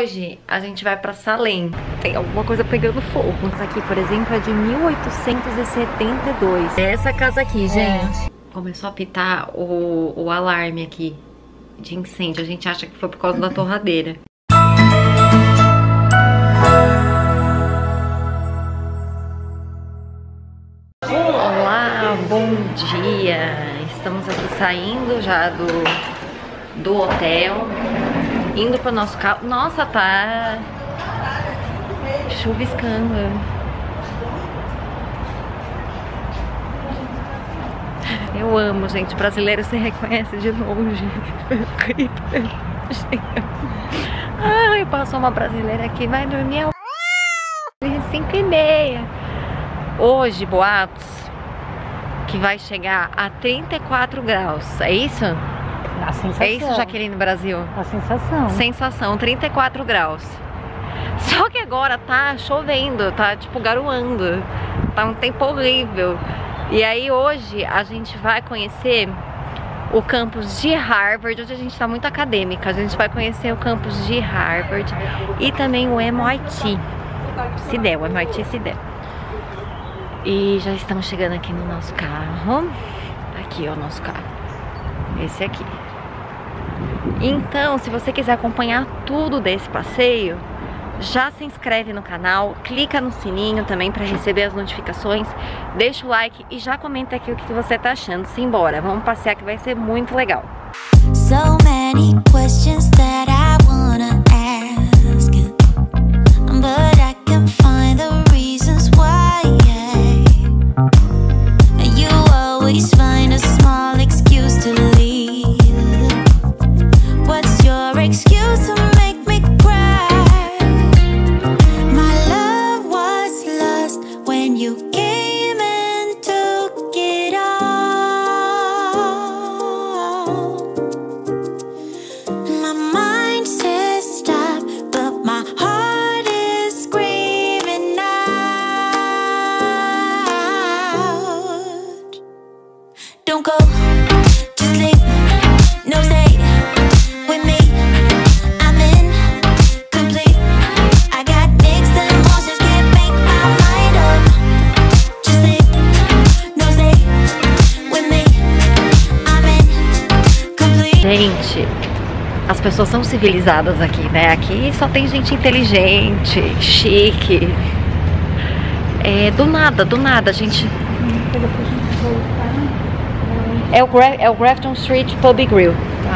Hoje a gente vai pra Salem. Tem alguma coisa pegando fogo. Essa aqui, por exemplo, é de 1872. É essa casa aqui, gente. Começou a pitar o alarme aqui de incêndio. A gente acha que foi por causa da torradeira. Olá, bom dia. Estamos aqui saindo já do hotel, indo pro nosso carro. Nossa, tá chuviscando. Eu amo, gente. Brasileiro se reconhece de longe. Ai, passou uma brasileira aqui, vai dormir às 5h30. Hoje, boatos, que vai chegar a 34 graus. É isso? A sensação. É isso, Jaqueline, Brasil? A sensação. Sensação, 34 graus. Só que agora tá chovendo, tá tipo garoando. Tá um tempo horrível. E aí hoje a gente vai conhecer o campus de Harvard. Hoje a gente tá muito acadêmica. A gente vai conhecer o campus de Harvard e também o MIT. Se der, o MIT se der. E já estamos chegando aqui no nosso carro. Aqui ó, o nosso carro. Esse aqui. Então, se você quiser acompanhar tudo desse passeio, já se inscreve no canal, clica no sininho também para receber as notificações, deixa o like e já comenta aqui o que você tá achando. Simbora, vamos passear que vai ser muito legal. So many questions that I wanna ask, but I can find the reasons why. You always find a small excuse to leave. What's your excuse to make me cry? My love was lost when you came and took it all. My mind says stop, but my heart is screaming out. Don't go, just leave, no stay with me. I'm incomplete. I got mixed emotions, can't make my mind up. Just leave, no stay with me. I'm incomplete. Gente, as pessoas são civilizadas aqui, né? Aqui só tem gente inteligente, chique. Do nada, a gente... É o Grafton Street Pub e Grill.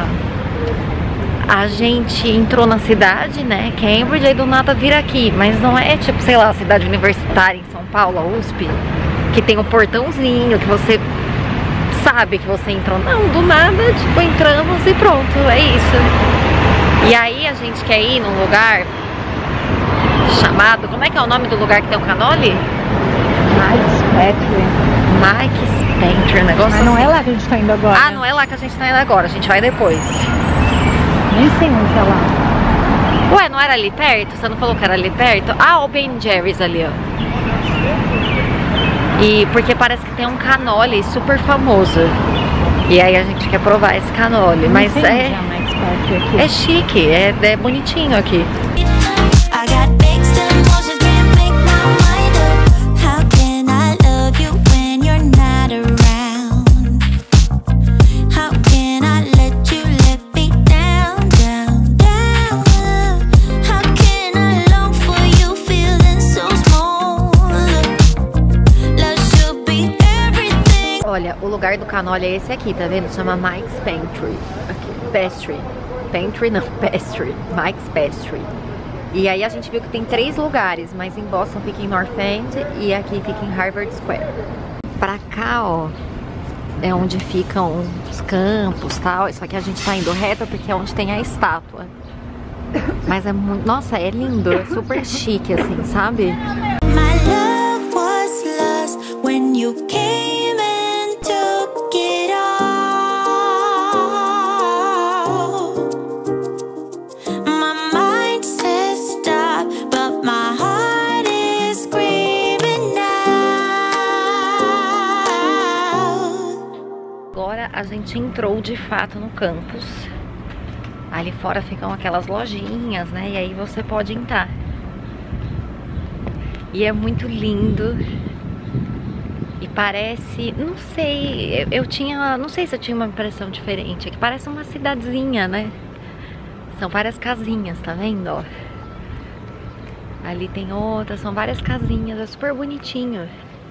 A gente entrou na cidade, né, Cambridge, aí do nada vira aqui. Mas não é tipo, sei lá, cidade universitária em São Paulo, a USP, que tem um portãozinho, que você sabe que você entrou. Não, do nada, tipo, entramos e pronto, é isso. E aí a gente quer ir num lugar chamado... Como é que é o nome do lugar que tem o canole? Mike's Pantry. Mike's Pantry, um negócio Mas não assim. é lá que a gente tá indo agora. Ah, não é lá que a gente tá indo agora, a gente vai depois. Nem sei onde é lá. Ué, não era ali perto? Você não falou que era ali perto? Ah, o Ben Jerry's ali, ó. E porque parece que tem um canole super famoso. E aí a gente quer provar esse canole. Mas é chique, é bonitinho aqui. Olha, o lugar do canole é esse aqui, tá vendo? Chama Mike's Pantry. Aqui, Pastry. Pantry não, Pastry. Mike's Pastry. E aí a gente viu que tem 3 lugares, mas em Boston fica em North End e aqui fica em Harvard Square. Pra cá, ó, é onde ficam os campos e tal. Só que a gente tá indo reto porque é onde tem a estátua. Mas é muito... Nossa, é lindo, é super chique, assim, sabe? My love was lost when you came. Agora a gente entrou de fato no campus. Ali fora ficam aquelas lojinhas, né? E aí você pode entrar. E é muito lindo. E parece, não sei, não sei se eu tinha uma impressão diferente. É que parece uma cidadezinha, né? São várias casinhas, tá vendo, ó? Ali tem outras, são várias casinhas, é super bonitinho.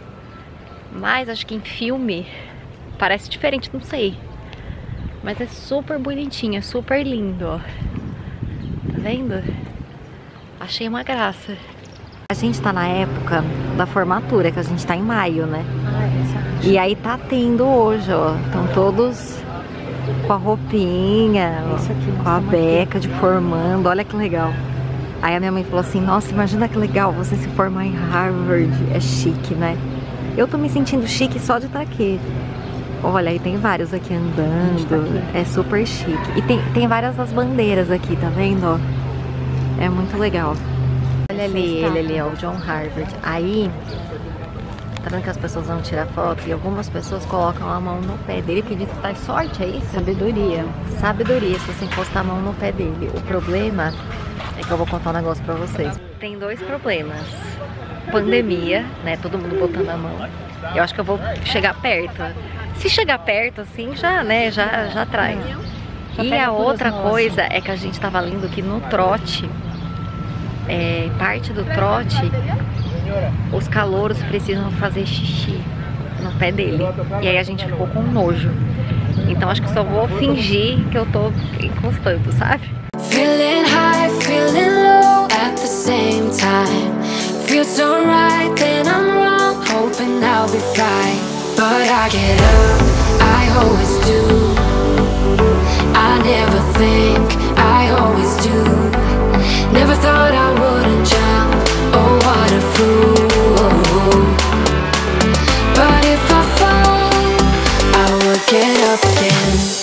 Mas acho que em filme parece diferente, não sei. Mas é super bonitinho, é super lindo, ó. Tá vendo? Achei uma graça. A gente tá na época da formatura, que a gente tá em maio, né? E aí tá tendo hoje, ó. Estão todos com a roupinha, ó, com a beca de formando. Olha que legal. Aí a minha mãe falou assim, nossa, imagina que legal você se formar em Harvard. É chique, né? Eu tô me sentindo chique só de estar aqui. Olha, aí tem vários aqui andando. É super chique. E tem várias das bandeiras aqui, tá vendo, ó? É muito legal. Olha ali, ele ali, ó, o John Harvard. Aí, tá vendo que as pessoas vão tirar foto e algumas pessoas colocam a mão no pé dele, que diz que faz sorte, é isso? Sabedoria. Sabedoria, se você encostar a mão no pé dele. O problema é que eu vou contar um negócio pra vocês. Tem dois problemas. Pandemia, né, todo mundo botando a mão. Eu acho que eu vou chegar perto. Se chegar perto, assim, já, né, já traz. E a outra coisa é que a gente tava lendo que no trote, parte do trote, os calouros precisam fazer xixi no pé dele. E aí a gente ficou com nojo. Então acho que só vou fingir que eu tô encostando, sabe? Feeling high, feeling low at the same time. Feels so right, then I'm wrong, hoping I'll be fine. But I get up, I always do. I never think, I always do. Never thought I wouldn't jump, oh what a fool. But if I fall, I will get up again.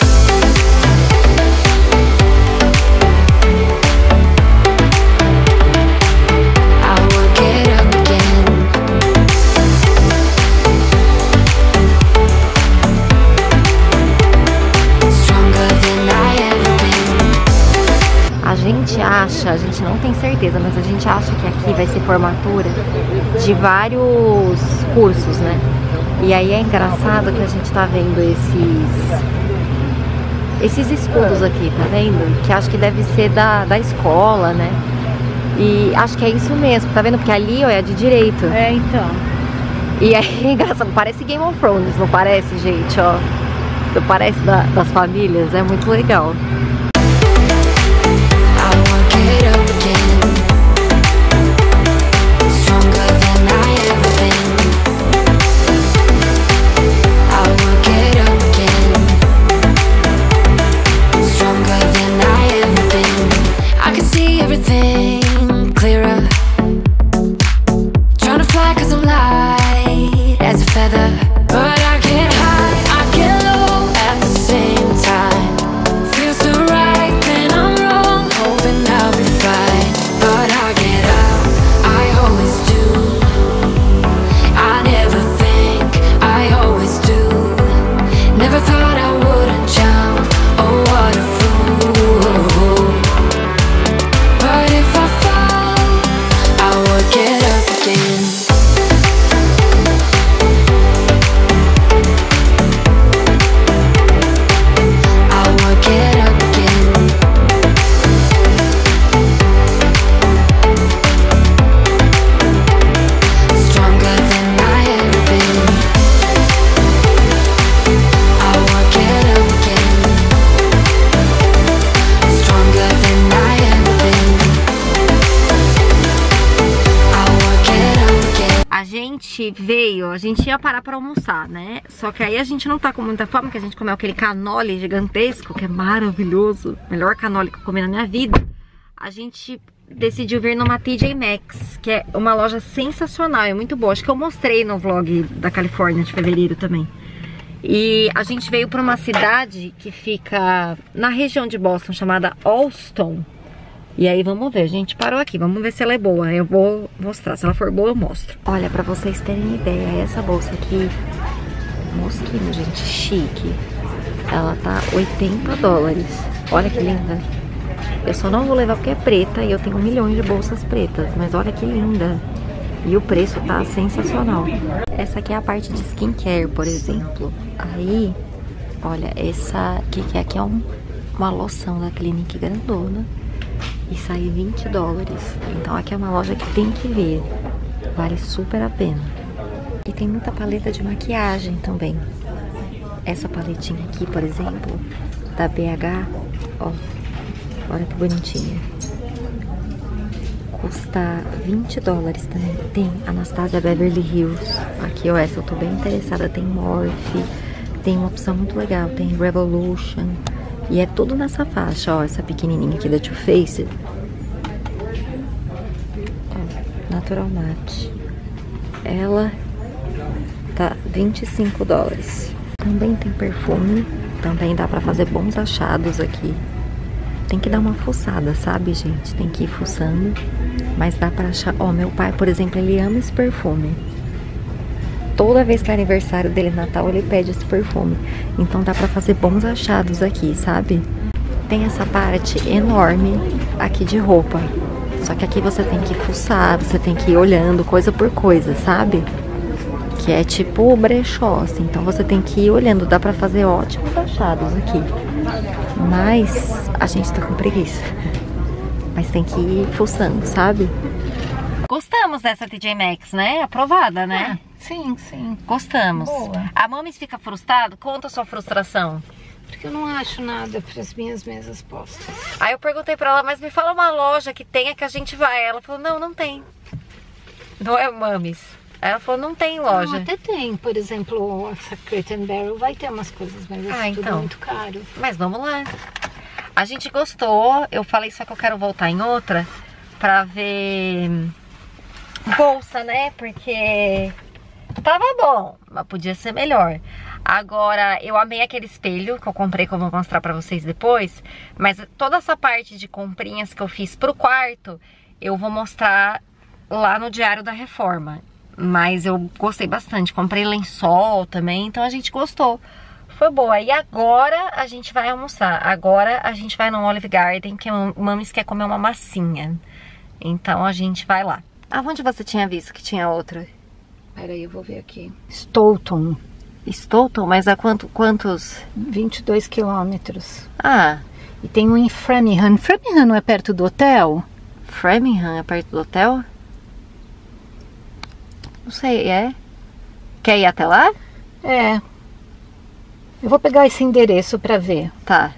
A gente não tem certeza, mas a gente acha que aqui vai ser formatura de vários cursos, né? E aí é engraçado que a gente tá vendo esses escudos aqui, tá vendo? Que acho que deve ser da escola, né? E acho que é isso mesmo, tá vendo? Porque ali, ó, é de direito. É, então. E aí é engraçado, parece Game of Thrones, não parece, gente, ó? Não parece das famílias, é muito legal. A gente ia parar pra almoçar, né? Só que aí a gente não tá com muita fome, porque a gente comeu aquele canole gigantesco, que é maravilhoso, melhor canole que eu comi na minha vida. A gente decidiu vir numa TJ Maxx, que é uma loja sensacional, é muito boa. Acho que eu mostrei no vlog da Califórnia de fevereiro também. E a gente veio pra uma cidade que fica na região de Boston, chamada Allston. E aí vamos ver, a gente parou aqui, vamos ver se ela é boa. Eu vou mostrar, se ela for boa eu mostro. Olha, pra vocês terem ideia, essa bolsa aqui, mosquinho, gente, chique. Ela tá $80. Olha que linda. Eu só não vou levar porque é preta e eu tenho milhões de bolsas pretas. Mas olha que linda. E o preço tá sensacional. Essa aqui é a parte de skincare, por exemplo. Aí, olha, essa que aqui é uma loção da Clinique grandona. E sai $20. Então aqui é uma loja que tem que ver. Vale super a pena. E tem muita paleta de maquiagem também. Essa paletinha aqui, por exemplo, da BH, ó, olha que bonitinha. Custa $20 também. Tem Anastasia Beverly Hills. Aqui, ó, essa eu tô bem interessada. Tem Morphe, tem uma opção muito legal, tem Revolution. E é tudo nessa faixa, ó, essa pequenininha aqui da Too Faced. Ó, Natural Matte. Ela tá $25. Também tem perfume, também dá pra fazer bons achados aqui. Tem que dar uma fuçada, sabe, gente? Tem que ir fuçando, mas dá pra achar. Ó, meu pai, por exemplo, ele ama esse perfume. Toda vez que é aniversário dele, Natal, ele pede esse perfume. Então dá pra fazer bons achados aqui, sabe? Tem essa parte enorme aqui de roupa. Só que aqui você tem que fuçar, você tem que ir olhando coisa por coisa, sabe? Que é tipo brechó, assim. Então você tem que ir olhando. Dá pra fazer ótimos achados aqui. Mas a gente tá com preguiça. Mas tem que ir fuçando, sabe? Gostamos dessa TJ Maxx, né? Aprovada, né? Sim, sim. Gostamos. Boa. A Mamis fica frustrada? Conta a sua frustração. Porque eu não acho nada para as minhas mesas postas. Aí eu perguntei pra ela, mas me fala uma loja que tenha que a gente vai. Ela falou, não, não tem. Não é Mamis. Aí ela falou, não tem loja. Não, até tem. Por exemplo, essa Crate & Barrel vai ter umas coisas, mas é tudo muito caro. Mas vamos lá. A gente gostou. Eu falei só que eu quero voltar em outra pra ver bolsa, né? Porque tava bom, mas podia ser melhor. Agora, eu amei aquele espelho que eu comprei, que eu vou mostrar pra vocês depois. Mas toda essa parte de comprinhas que eu fiz pro quarto, eu vou mostrar lá no Diário da Reforma. Mas eu gostei bastante. Comprei lençol também, então a gente gostou. Foi boa. E agora a gente vai almoçar. Agora a gente vai no Olive Garden, que a Mamis quer comer uma massinha. Então a gente vai lá. Aonde você tinha visto que tinha outra? Peraí, eu vou ver aqui. Stoughton. Stoughton? Mas a quantos? 22 quilômetros. Ah. E tem um em Framingham. Framingham não é perto do hotel? Framingham é perto do hotel? Não sei, é? Quer ir até lá? É. Eu vou pegar esse endereço pra ver. Tá.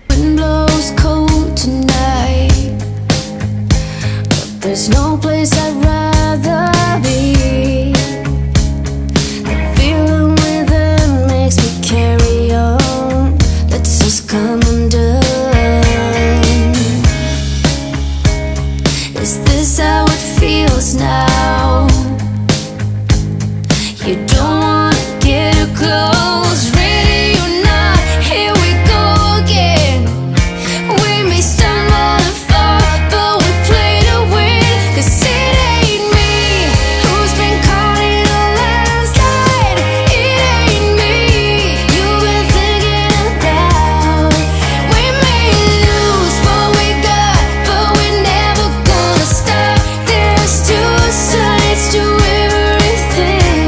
There's no place I'd rather be. The feeling within makes me carry on. Let's just come undone. Is this how it feels now? You don't wanna get too close. Ready or not, here we go again. We may stumble and fall, but we play to win. 'Cause it ain't me who's been caught in a landslide. It ain't me you've been thinking about. We may lose what we got, but we're never gonna stop. There's two sides to everything.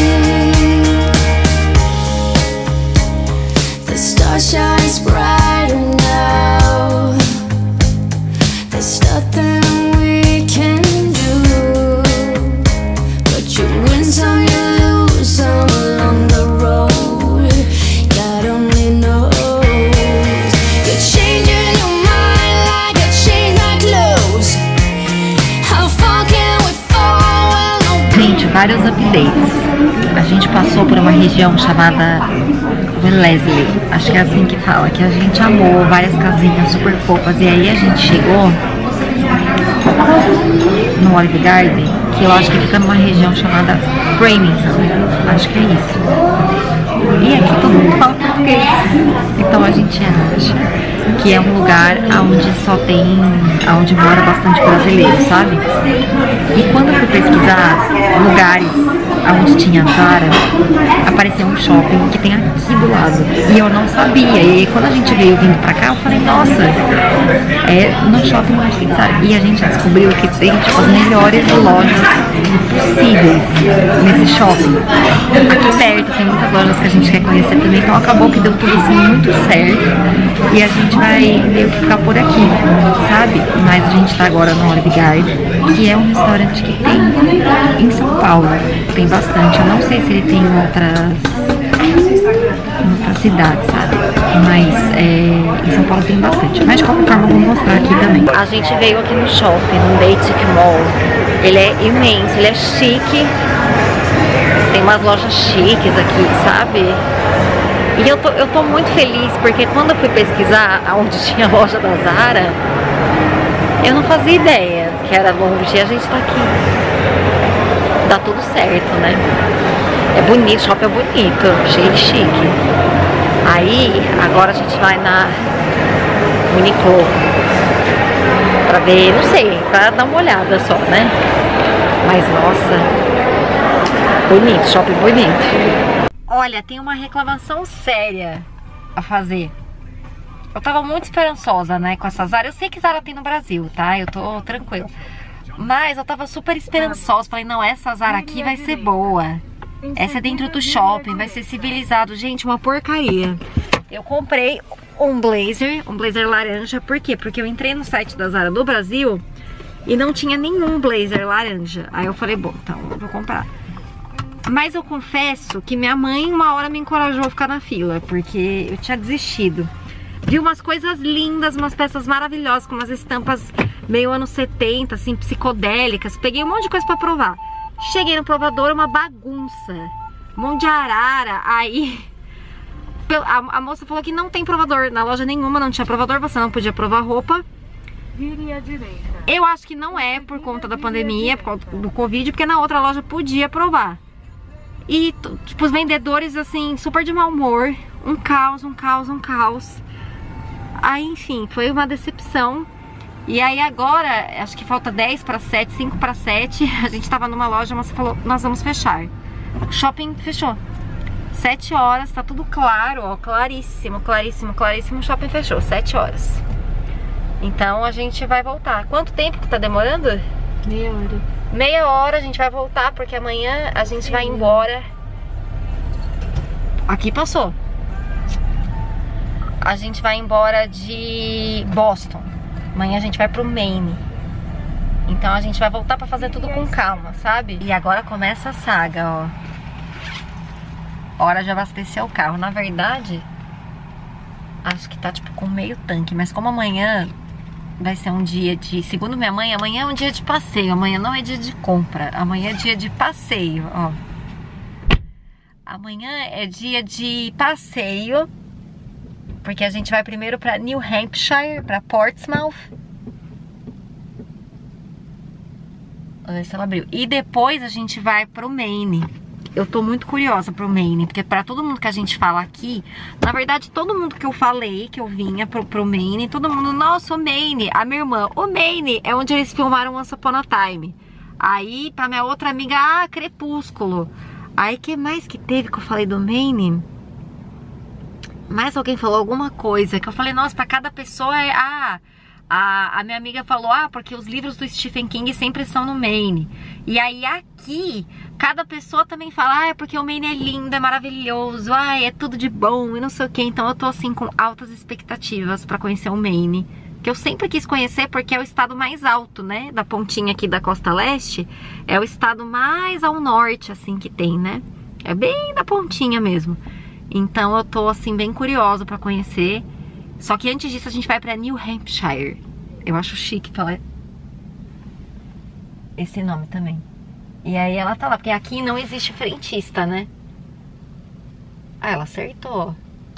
The star shines brighter now. There's nothing we can do, but you win some, you lose some along the road. God only knows. You're changing your mind like I change my clothes. How far can we fall when no. Gente, vários updates. A gente passou por uma região chamada Wellesley, acho que é assim que fala, que a gente amou, várias casinhas super fofas. E aí a gente chegou no Olive Garden, que eu acho que fica numa região chamada Framingham, acho que é isso. E aqui todo mundo fala português, então a gente acha que é um lugar onde mora bastante brasileiro, sabe? E quando eu fui pesquisar lugares onde tinha a Zara, apareceu um shopping que tem aqui do lado. E eu não sabia. E quando a gente veio vindo pra cá, eu falei, nossa, é no shopping onde tem Zara. E a gente descobriu que tem tipo, as melhores lojas possíveis nesse shopping. Aqui perto tem muitas lojas que a gente quer conhecer também. Então acabou que deu tudo assim muito certo. E a gente vai meio que ficar por aqui, sabe? Mas a gente tá agora no Olive Garden, que é um restaurante que tem em São Paulo. Tem bastante. Eu não sei se ele tem em outras cidades, sabe? Mas em São Paulo tem bastante. Mas de qualquer forma eu vou mostrar aqui também. A gente veio aqui no shopping, no Basic Mall. Ele é imenso, ele é chique. Tem umas lojas chiques aqui, sabe? E eu tô muito feliz porque quando eu fui pesquisar onde tinha a loja da Zara, eu não fazia ideia que era longe e a gente tá aqui. Dá tudo certo, né? É bonito, o shopping é bonito, cheio de chique. Aí, agora a gente vai na Uniqlo pra ver, não sei, pra dar uma olhada só, né? Mas, nossa, bonito, shopping bonito. Olha, tem uma reclamação séria a fazer. Eu tava muito esperançosa, né, com essa Zara. Eu sei que Zara tem no Brasil, tá? Eu tô tranquila. Mas eu tava super esperançosa. Falei, não, essa Zara aqui vai ser boa. Essa é dentro do shopping, vai ser civilizado. Gente, uma porcaria. Eu comprei um blazer laranja. Por quê? Porque eu entrei no site da Zara do Brasil e não tinha nenhum blazer laranja. Aí eu falei, bom, então eu vou comprar. Mas eu confesso que minha mãe uma hora me encorajou a ficar na fila, porque eu tinha desistido. Vi umas coisas lindas, umas peças maravilhosas, com umas estampas meio anos 70, assim, psicodélicas. Peguei um monte de coisa pra provar. Cheguei no provador, uma bagunça. Um monte de arara. Aí a moça falou que não tem provador. Na loja nenhuma não tinha provador, você não podia provar roupa. Vire à direita. Eu acho que não é por conta da pandemia, por conta do Covid, porque na outra loja podia provar. E, tipo, os vendedores, assim, super de mau humor. Um caos, um caos, um caos. Aí, enfim, foi uma decepção. E aí agora, acho que falta 10 para 7, 5 para 7. A gente tava numa loja, mas falou, nós vamos fechar. O shopping fechou. 7 horas, tá tudo claro, ó, claríssimo, claríssimo, claríssimo. O shopping fechou, 7 horas. Então a gente vai voltar. Quanto tempo que tá demorando? Meia hora. Meia hora a gente vai voltar, porque amanhã a gente vai embora. Aqui passou. A gente vai embora de Boston. Amanhã a gente vai pro Maine. Então a gente vai voltar pra fazer tudo com calma, sabe? E agora começa a saga, ó. Hora de abastecer o carro. Na verdade, acho que tá tipo com meio tanque. Mas como amanhã vai ser um dia de... Segundo minha mãe, amanhã é um dia de passeio. Amanhã não é dia de compra. Amanhã é dia de passeio, ó. Amanhã é dia de passeio. Porque a gente vai primeiro pra New Hampshire, pra Portsmouth. Olha se ela abriu. E depois a gente vai pro Maine. Eu tô muito curiosa pro Maine, porque pra todo mundo que a gente fala aqui, na verdade todo mundo que eu falei, que eu vinha pro Maine, todo mundo, nossa, o Maine, a minha irmã, o Maine é onde eles filmaram Once Upon a Time. Aí pra minha outra amiga, ah, Crepúsculo. Aí que mais que teve que eu falei do Maine? Mas alguém falou alguma coisa que eu falei, nossa, pra cada pessoa é... Ah, a minha amiga falou, ah, porque os livros do Stephen King sempre são no Maine. E aí aqui, cada pessoa também fala, ah, é porque o Maine é lindo, é maravilhoso, ah, é tudo de bom e não sei o que. Então eu tô assim com altas expectativas pra conhecer o Maine, que eu sempre quis conhecer porque é o estado mais alto, né, da pontinha aqui da costa leste. É o estado mais ao norte, assim, que tem, né. É bem da pontinha mesmo. Então eu tô assim bem curiosa pra conhecer. Só que antes disso a gente vai pra New Hampshire. Eu acho chique falar esse nome também. E aí ela tá lá, porque aqui não existe frentista, né? Ah, ela acertou.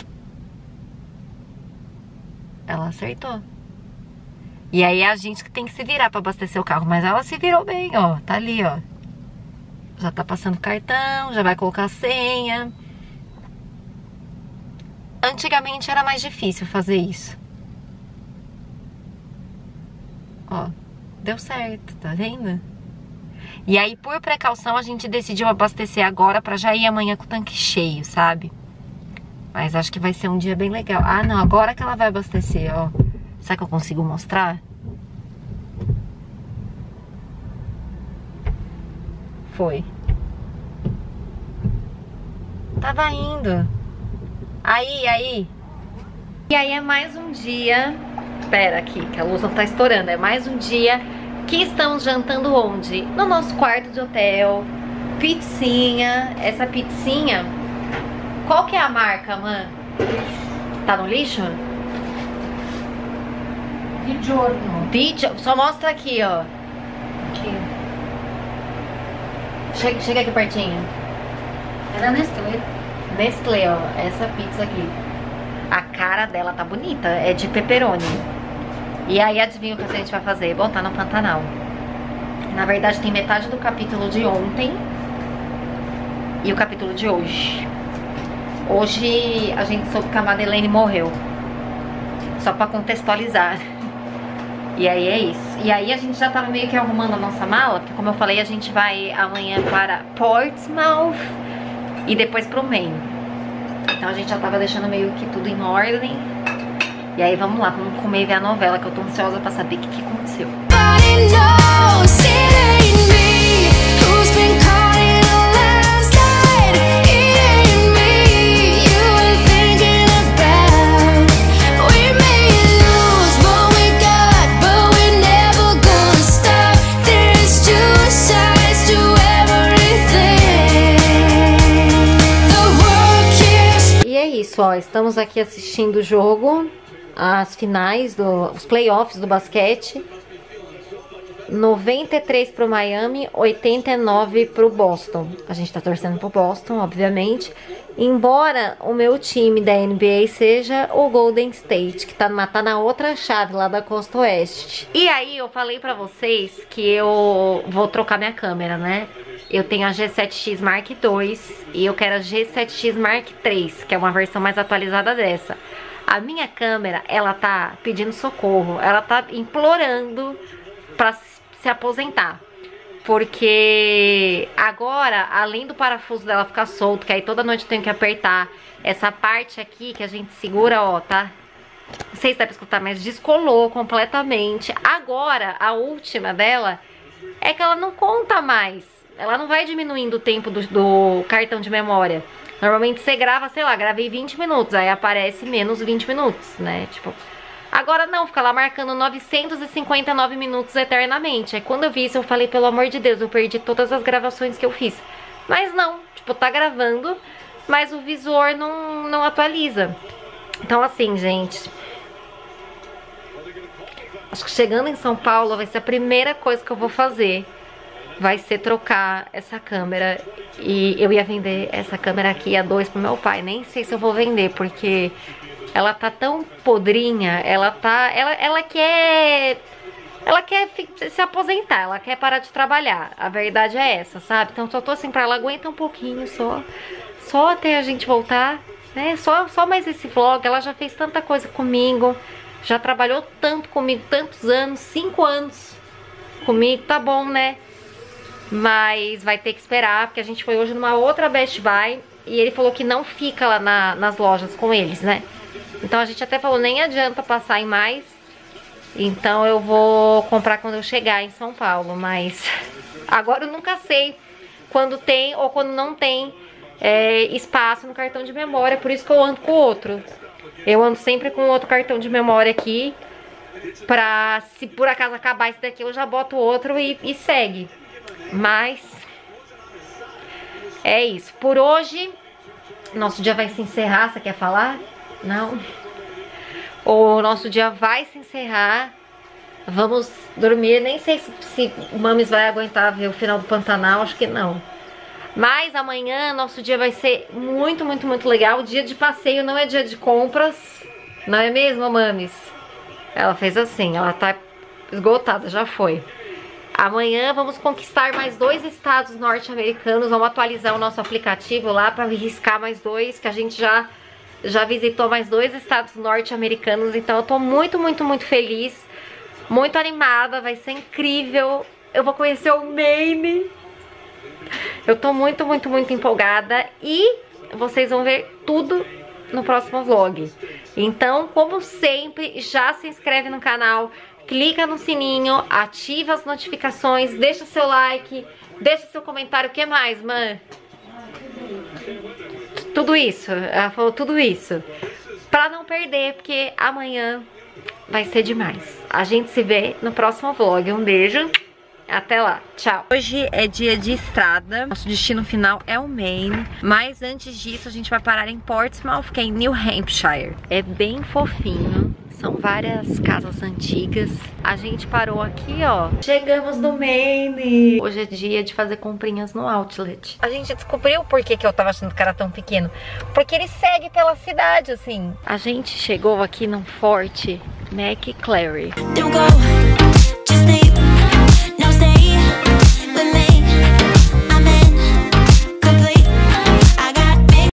Ela acertou. E aí é a gente que tem que se virar pra abastecer o carro. Mas ela se virou bem, ó. Tá ali, ó. Já tá passando cartão, já vai colocar a senha. Antigamente era mais difícil fazer isso. Ó, deu certo, tá vendo? E aí, por precaução, a gente decidiu abastecer agora pra já ir amanhã com o tanque cheio, sabe? Mas acho que vai ser um dia bem legal. Ah, não, agora que ela vai abastecer, ó. Será que eu consigo mostrar? Foi. Tava indo. Aí. E aí é mais um dia... Espera aqui, que a luz não tá estourando. É mais um dia que estamos jantando onde? No nosso quarto de hotel. Pizzinha. Essa pizzinha... Qual que é a marca, mãe? Tá no lixo? Só mostra aqui, ó. Aqui. Chega aqui pertinho. É da Nestlé. Nestlé, ó. Essa pizza aqui. A cara dela tá bonita. É de pepperoni. E aí, adivinha o que a gente vai fazer? Botar no Pantanal. Na verdade, tem metade do capítulo de ontem e o capítulo de hoje. Hoje a gente soube que a Madeleine morreu. Só pra contextualizar. E aí é isso. E aí a gente já tava meio que arrumando a nossa mala, porque como eu falei, a gente vai amanhã para Portsmouth e depois pro Maine. Então a gente já tava deixando meio que tudo em ordem. E aí vamos lá, vamos comer e ver a novela, que eu tô ansiosa pra saber o que aconteceu. Ó, estamos aqui assistindo o jogo, as finais, os playoffs do basquete. 93 pro Miami, 89 pro Boston. A gente tá torcendo pro Boston, obviamente. Embora o meu time da NBA seja o Golden State, que tá na outra chave lá da Costa Oeste. E aí eu falei pra vocês que eu vou trocar minha câmera, né? Eu tenho a G7X Mark II e eu quero a G7X Mark III, que é uma versão mais atualizada dessa. A minha câmera, ela tá pedindo socorro, ela tá implorando pra se aposentar. Porque agora, além do parafuso dela ficar solto, que aí toda noite eu tenho que apertar, essa parte aqui que a gente segura, ó, tá? Não sei se dá pra escutar, mas descolou completamente. Agora, a última dela é que ela não conta mais. Ela não vai diminuindo o tempo do cartão de memória. Normalmente você grava, sei lá, gravei 20 minutos, aí aparece menos 20 minutos, né? Tipo, agora não, fica lá marcando 959 minutos eternamente. Aí quando eu vi isso, eu falei, pelo amor de Deus, eu perdi todas as gravações que eu fiz. Mas não, tipo, tá gravando, mas o visor não atualiza. Então assim, gente, acho que chegando em São Paulo vai ser a primeira coisa que eu vou fazer. Vai ser trocar essa câmera. E eu ia vender essa câmera aqui a 2 pro meu pai. Nem sei se eu vou vender, porque ela tá tão podrinha. Ela quer se aposentar. Ela quer parar de trabalhar. A verdade é essa, sabe? Então só tô assim pra ela, aguenta um pouquinho só até a gente voltar, né? Só mais esse vlog. Ela já fez tanta coisa comigo. Já trabalhou tanto comigo, tantos anos, 5 anos comigo. Tá bom, né? Mas vai ter que esperar, porque a gente foi hoje numa outra Best Buy e ele falou que não fica lá nas lojas com eles, né? Então a gente até falou, nem adianta passar em mais. Então eu vou comprar quando eu chegar em São Paulo. Mas agora eu nunca sei quando tem ou quando não tem espaço no cartão de memória. Por isso que eu ando com outro. Eu ando sempre com outro cartão de memória aqui, pra se por acaso acabar esse daqui eu já boto outro e segue. Mas é isso. Por hoje, nosso dia vai se encerrar. Você quer falar? Não? O nosso dia vai se encerrar. Vamos dormir. Nem sei se o Mames vai aguentar ver o final do Pantanal. Acho que não. Mas amanhã nosso dia vai ser muito, muito, muito legal. Dia de passeio, não é dia de compras. Não é mesmo, Mames? Ela fez assim. Ela tá esgotada, já foi. Amanhã vamos conquistar mais 2 estados norte-americanos. Vamos atualizar o nosso aplicativo lá para riscar mais 2, que a gente já visitou mais 2 estados norte-americanos. Então eu tô muito, muito, muito feliz, muito animada. Vai ser incrível. eu vou conhecer o Maine. Eu tô muito empolgada e vocês vão ver tudo no próximo vlog. Então, como sempre, já se inscreve no canal, clica no sininho, ativa as notificações, deixa seu like, deixa seu comentário. O que mais, mãe? Tudo isso, ela falou tudo isso. Pra não perder, porque amanhã vai ser demais. A gente se vê no próximo vlog. Um beijo. Até lá, tchau. Hoje é dia de estrada. Nosso destino final é o Maine. Mas antes disso a gente vai parar em Portsmouth, que é em New Hampshire. É bem fofinho. São várias casas antigas. A gente parou aqui, ó. Chegamos no Maine. Hoje é dia de fazer comprinhas no Outlet. A gente descobriu por que eu tava achando que era tão pequeno. Porque ele segue pela cidade, assim. A gente chegou aqui num forte McClary.